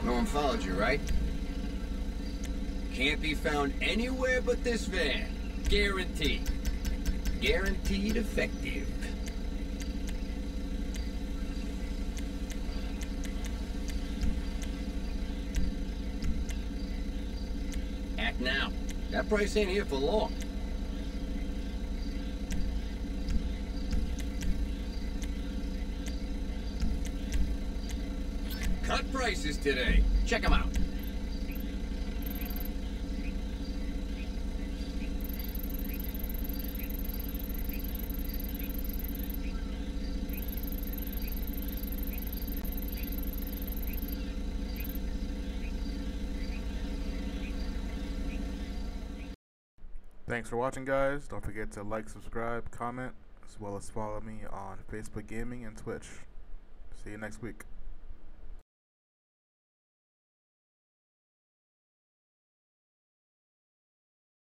No one followed you, right? Can't be found anywhere but this van. Guaranteed. Guaranteed effective. Act now. That price ain't here for long. Cut prices today. Check them out. Thanks for watching, guys. Don't forget to like, subscribe, comment, as well as follow me on Facebook Gaming and Twitch. See you next week.